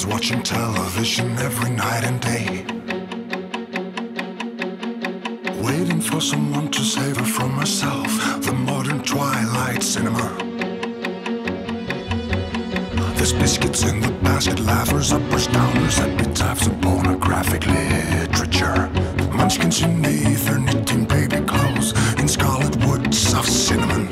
watching television every night and day, waiting for someone to save her from herself. The modern Twilight Cinema. There's biscuits in the basket, laughers, uppers, downers, epitaphs, and pornographic literature. Munchkins in ether, knitting baby clothes in scarlet wood, soft cinnamon.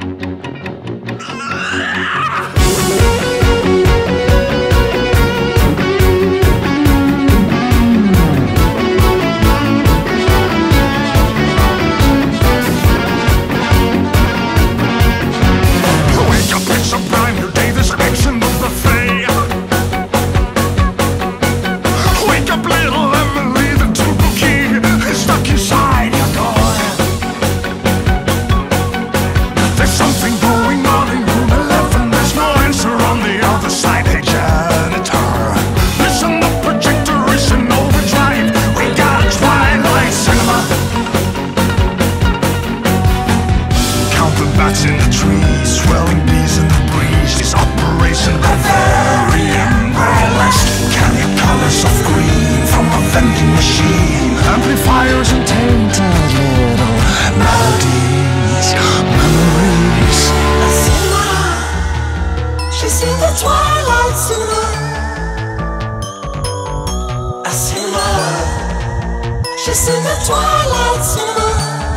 In the trees, swelling bees in the breeze. This operation Bavarian burlesque. Candy colors of green from a vending machine. Amplifiers and tainted little melodies, memories. A cinema, she's in the Twilight Cinema. A cinema, she's in the Twilight Cinema.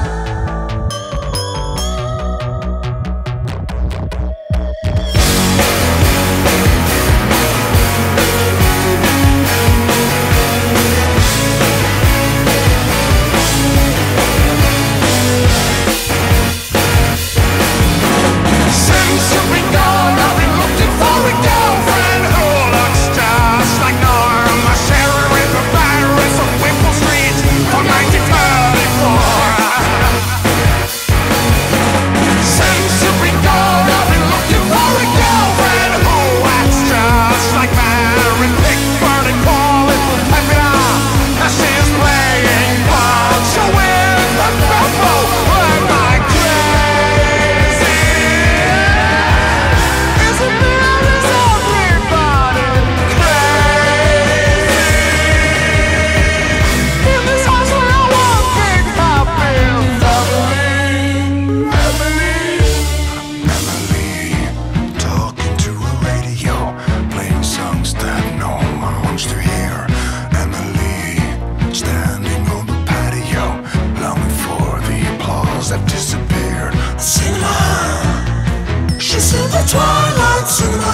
Twilight Cinema.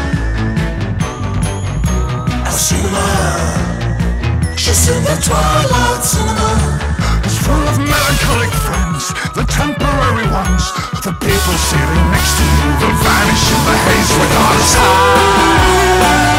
A cinema. She's in the Twilight Cinema. It's full of melancholic friends, the temporary ones, the people sitting next to you, the vanish in the haze without a sign.